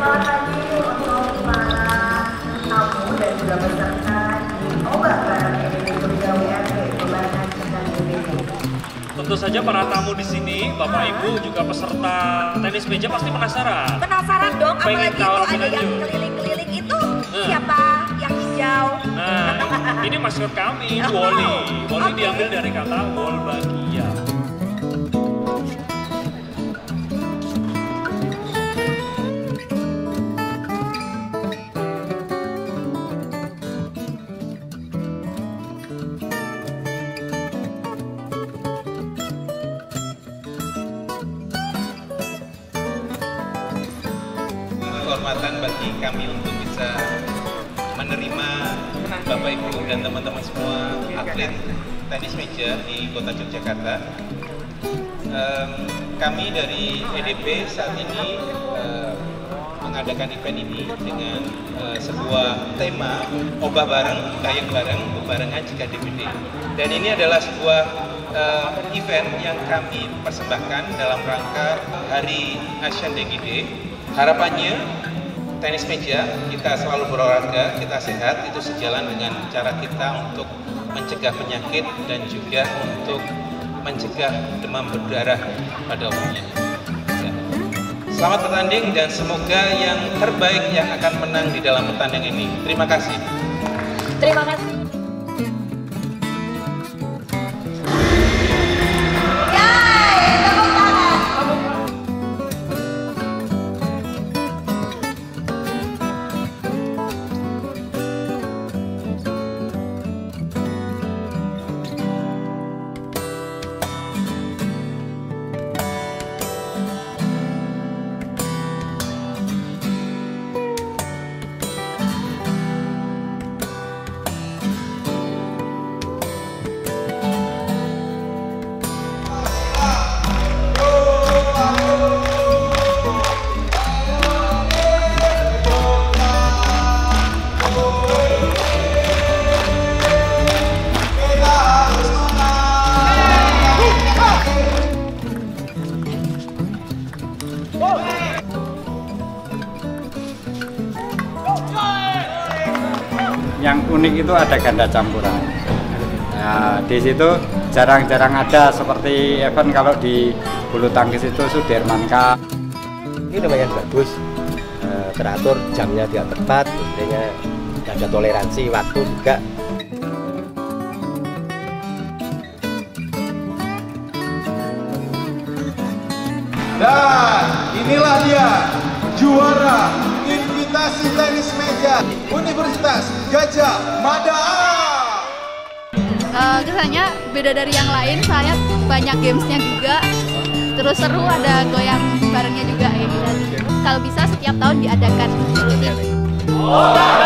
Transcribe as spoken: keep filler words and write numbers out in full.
Selamat pagi untuk para tamu dan juga peserta di Obah Bareng E D B Surga W R P Pembarangan Sedang E D B. Tentu saja para tamu di sini, Bapak Ibu juga peserta tenis meja pasti penasaran. Penasaran dong, Pengen apalagi tahu itu lebih ada yang lanjut. keliling-keliling itu Hmm. siapa yang hijau? Nah, ini maskot kami, Woli. Woli Oke. diambil dari kata Wolbachia. Kehormatan bagi kami untuk bisa menerima Bapak Ibu dan teman-teman semua atlet tenis meja di Kota Yogyakarta. Um, kami dari E D B saat ini uh, mengadakan event ini dengan uh, sebuah tema obah bareng, dayang bareng, bebarengan jika D B D. Dan ini adalah sebuah uh, event yang kami persembahkan dalam rangka Hari Asian D G D. Harapannya tenis meja kita selalu berolahraga, kita sehat, itu sejalan dengan cara kita untuk mencegah penyakit dan juga untuk mencegah demam berdarah pada umumnya. Ya. Selamat bertanding dan semoga yang terbaik yang akan menang di dalam pertandingan ini. Terima kasih. Terima kasih. Yang unik itu ada ganda campuran. Nah, di situ jarang-jarang ada seperti event kalau di bulu tangkis itu Sudirman Cup. Ini lumayan bagus, e, teratur jamnya dia tepat, intinya ada toleransi waktu juga. Dan inilah dia juara invitasi tenis meja Universitas Gajah Mada. Uh, kesannya beda dari yang lain, soalnya banyak gamesnya juga, terus seru, ada goyang barengnya juga ya. Kalau bisa setiap tahun diadakan.